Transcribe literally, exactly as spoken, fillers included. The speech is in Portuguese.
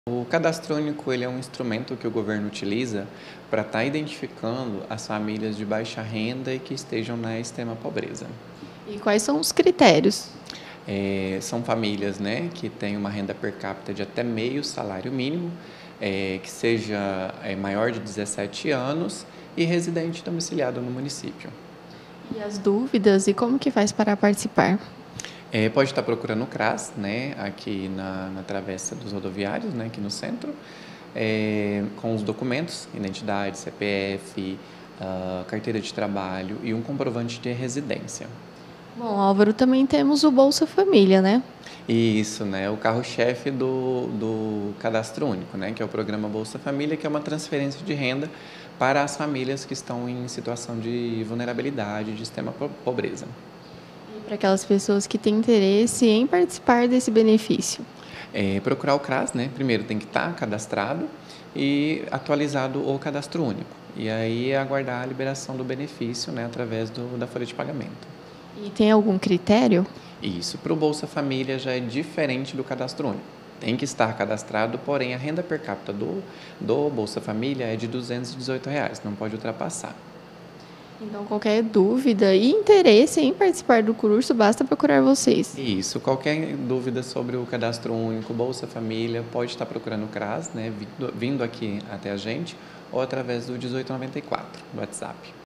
O cadastro único ele é um instrumento que o governo utiliza para estar identificando as famílias de baixa renda e que estejam na extrema pobreza. E quais são os critérios? Eh, são famílias, né, que têm uma renda per capita de até meio salário mínimo, eh, que seja eh, maior de dezessete anos e residente domiciliado no município. E as dúvidas e como que faz para participar? Eh, pode estar procurando o CRAS, né, aqui na, na Travessa dos Rodoviários, né, aqui no centro, eh, com os documentos, identidade, C P F, ah, carteira de trabalho e um comprovante de residência. Bom, Álvaro, também temos o Bolsa Família, né? E isso, né, o carro-chefe do, do Cadastro Único, né, que é o programa Bolsa Família, que é uma transferência de renda para as famílias que estão em situação de vulnerabilidade, de extrema po- pobreza. E para aquelas pessoas que têm interesse em participar desse benefício. É, procurar o CRAS, né? Primeiro tem que estar cadastrado e atualizado o cadastro único. E aí aguardar a liberação do benefício, né, através do, da folha de pagamento. E tem algum critério? Isso, para o Bolsa Família já é diferente do cadastro único. Tem que estar cadastrado, porém a renda per capita do, do Bolsa Família é de duzentos e dezoito reais, não pode ultrapassar. Então, qualquer dúvida e interesse em participar do curso, basta procurar vocês. Isso, qualquer dúvida sobre o cadastro único, Bolsa Família, pode estar procurando o CRAS, né, vindo, vindo aqui até a gente, ou através do dezoito noventa e quatro, do WhatsApp.